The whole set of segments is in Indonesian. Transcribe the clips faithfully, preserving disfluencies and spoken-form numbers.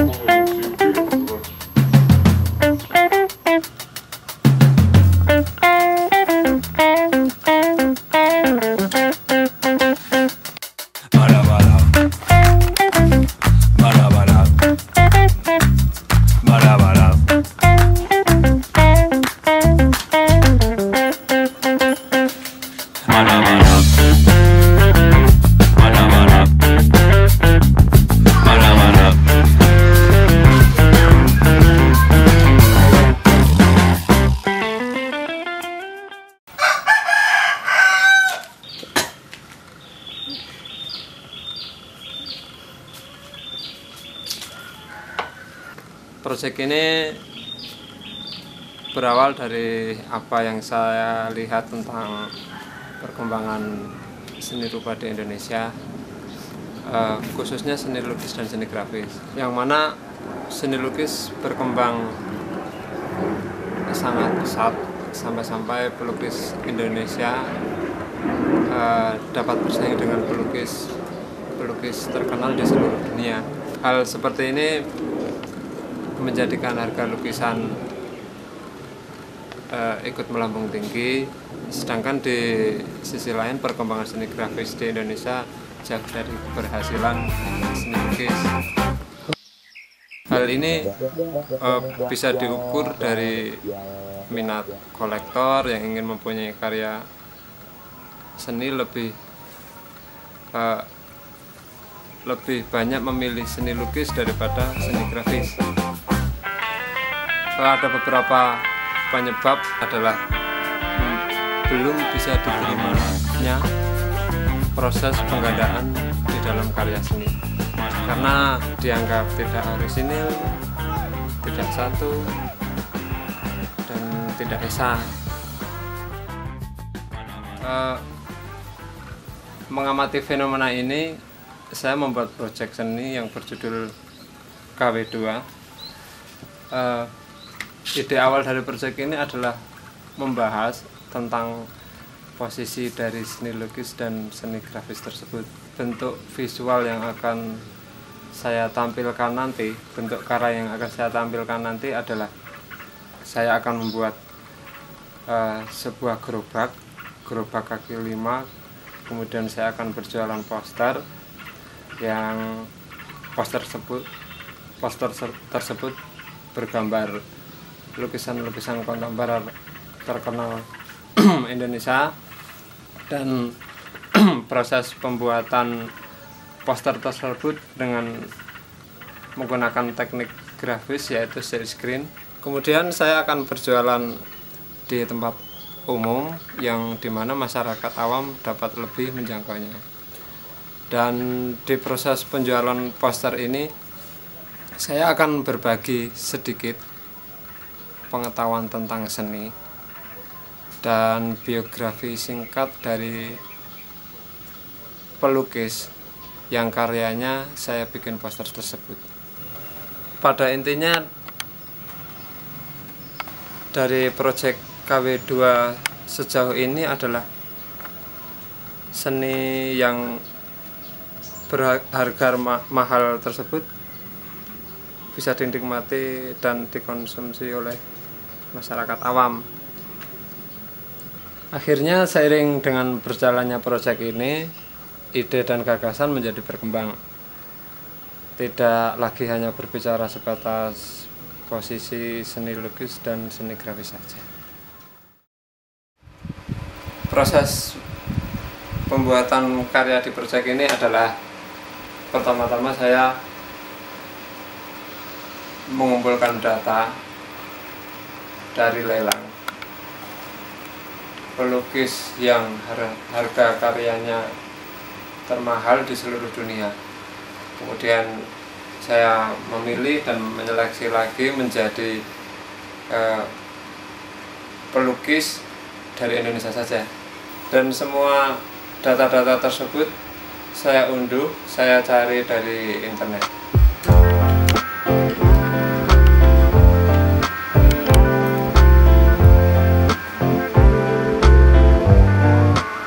Proyek ini berawal dari apa yang saya lihat tentang perkembangan seni rupa di Indonesia, uh, khususnya seni lukis dan seni grafis, yang mana seni lukis berkembang sangat pesat sampai-sampai pelukis Indonesia uh, dapat bersaing dengan pelukis pelukis terkenal di seluruh dunia. Hal seperti ini menjadikan harga lukisan uh, ikut melambung tinggi, sedangkan di sisi lain perkembangan seni grafis di Indonesia jauh dari keberhasilan seni lukis. Hal ini uh, bisa diukur dari minat kolektor yang ingin mempunyai karya seni lebih uh, lebih banyak memilih seni lukis daripada seni grafis. Ada beberapa penyebab adalah hmm, belum bisa diterimanya proses penggandaan di dalam karya seni karena dianggap tidak orisinil, tidak satu, dan tidak esa. Uh, mengamati fenomena ini, saya membuat proyek seni yang berjudul K W dua. Uh, Ide awal dari proyek ini adalah membahas tentang posisi dari seni lukis dan seni grafis tersebut. Bentuk visual yang akan saya tampilkan nanti, bentuk karya yang akan saya tampilkan nanti adalah saya akan membuat uh, sebuah gerobak, gerobak kaki lima, kemudian saya akan berjualan poster yang poster tersebut, poster tersebut bergambar lukisan-lukisan kontemporer terkenal Indonesia, dan proses pembuatan poster tersebut dengan menggunakan teknik grafis yaitu silk screen. Kemudian saya akan berjualan di tempat umum yang dimana masyarakat awam dapat lebih menjangkaunya. Dan di proses penjualan poster ini saya akan berbagi sedikit pengetahuan tentang seni dan biografi singkat dari pelukis yang karyanya saya bikin poster tersebut. Pada intinya dari proyek K W dua sejauh ini adalah seni yang berharga ma mahal tersebut bisa dinikmati dan dikonsumsi oleh masyarakat awam. Akhirnya seiring dengan berjalannya proyek ini, ide dan gagasan menjadi berkembang. Tidak lagi hanya berbicara sebatas posisi seni lukis dan seni grafis saja. Proses pembuatan karya di proyek ini adalah pertama-tama saya mengumpulkan data dari lelang pelukis yang harga karyanya termahal di seluruh dunia. Kemudian saya memilih dan menyeleksi lagi menjadi eh, pelukis dari Indonesia saja, dan semua data-data tersebut saya unduh, saya cari dari internet.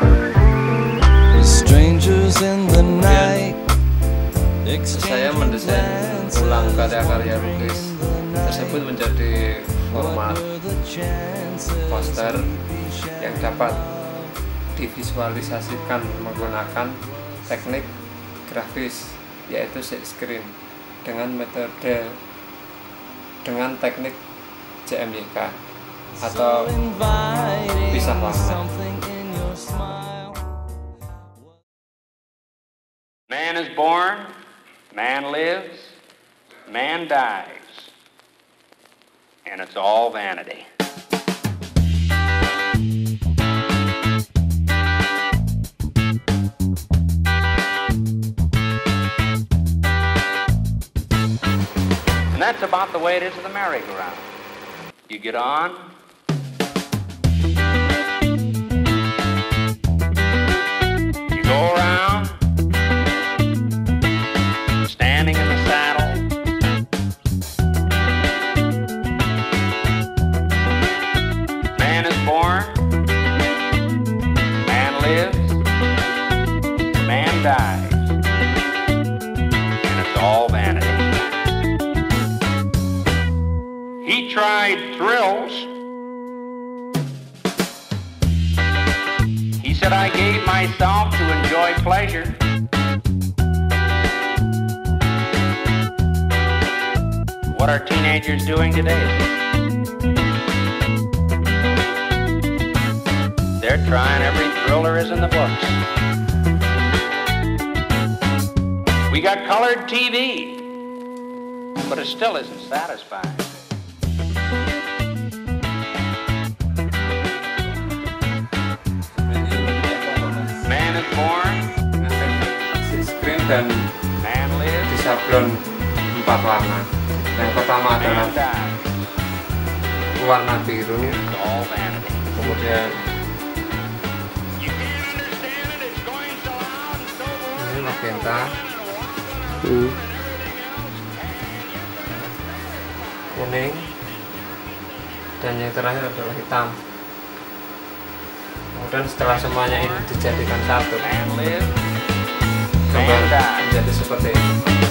Saya mendesain dan mengulang karya-karya lukis tersebut menjadi format poster yang dapat divisualisasikan menggunakan teknik grafis yaitu silkscreen dengan metode dengan teknik J M Y K atau pisah warna. Man is born, man lives, man dies, and it's all vanity. And that's about the way it is with the merry-go-round. You get on, you go around, standing in the saddle, man is born, man lives, man dies, and it's all vanity. He tried thrills. He said, I gave myself to enjoy pleasure. What are teenagers doing today? They're trying every thrill there is in the books. We got colored T V, but it still isn't satisfying. Man is born, Silkscreen dan man lives, disablon empat warna. Yang pertama adalah man dies. warna biru, It's all vanity. kemudian You can't understand it, it's going so loud and so ini magenta, kuning, dan yang terakhir adalah hitam. Kemudian setelah semuanya ini dijadikan satu, man lives, kembali man dies. menjadi seperti ini.